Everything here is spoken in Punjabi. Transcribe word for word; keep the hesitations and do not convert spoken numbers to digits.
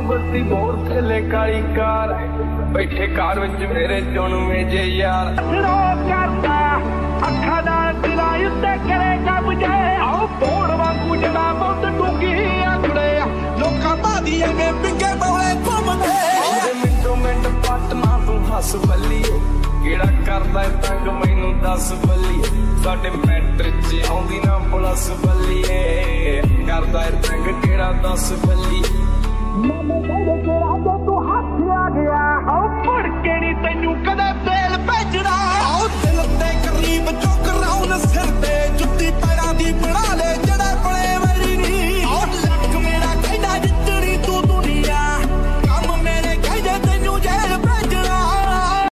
ਬੱਤੀ ਬੋਰ ਥੱਲੇ ਕਾਲੀ ਕਾਰ ਬੈਠੇ ਕਾਰ ਵਿੱਚ ਮੇਰੇ ਚੁਣਵੇਂ ਜੇ ਯਾਰ ਰੋ ਕਰਦਾ ਅੱਖਾਂ ਨਾਲ ਦਿਲਾਂ ਉੱਤੇ ਕਰੇਗਾ ਬੁਝੇ ਆਓ ਬੋੜ ਵਾਂਗੂ ਜਣਾ ਬਹੁਤ ਡੂੰਗੀ ਆਖੜੇ ਲੋਕਾਂ ਬਾਦੀ ਐਵੇਂ ਪਿੱਗੇ ਬੋਲੇ ਘੁੰਮਦੇ ਉਹਦੇ ਮਿੰਟੋ ਮਿੰਟ ਪੱਟਣਾ ਤੂੰ ਹੱਸ ਬੱਲੀਏ ਕਿਹੜਾ ਕਰਦਾ ਤੰਗ ਮੈਨੂੰ ਦੱਸ ਬੱਲੀਏ ਸਾਡੇ ਮੈਟਰ ਚ ਆਉਂਦੀ ਨਾ ਪੁਲਸ ਬੱਲੀਏ ਕਰਦਾ ਤੰਗ ਕਿਹੜਾ ਦੱਸ ਬੱਲੀ ਮਾਮੇ ਕਹਿੰਦੇ ਤੇਰਾ ਜੋ ਤੂੰ ਹੱਥ ਆ ਗਿਆ ਹੋ ਮੁੜ ਕੇ ਨੀ ਤੈਨੂੰ ਕਦੇ ਬੇਲ ਭੇਜਣਾ